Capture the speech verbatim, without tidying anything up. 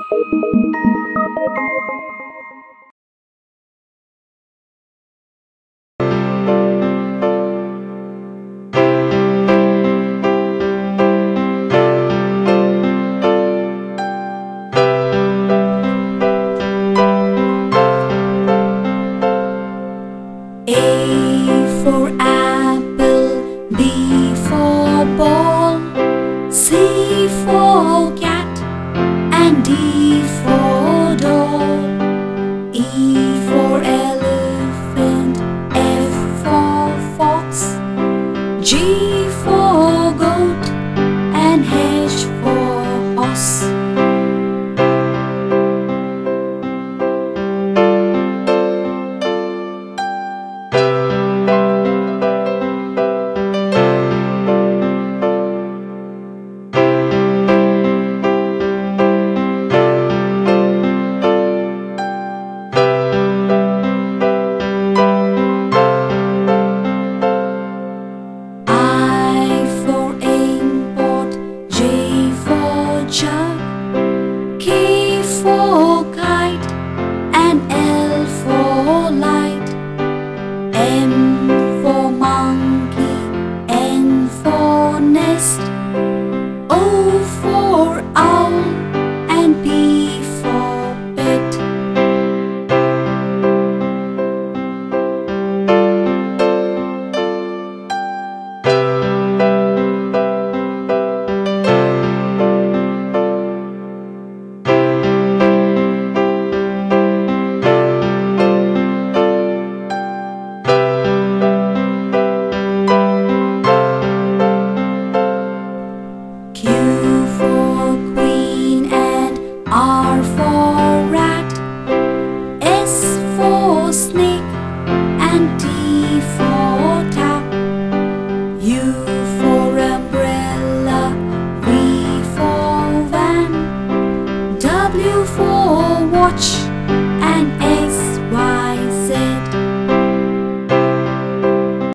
A for apple, B for ball, C for cat, and D for doll. E for elephant, F for fox, G for goat, and H for horse. K for kite and L for light, M for monkey, N for nest, O for owl, and P for pet. Q for queen and R for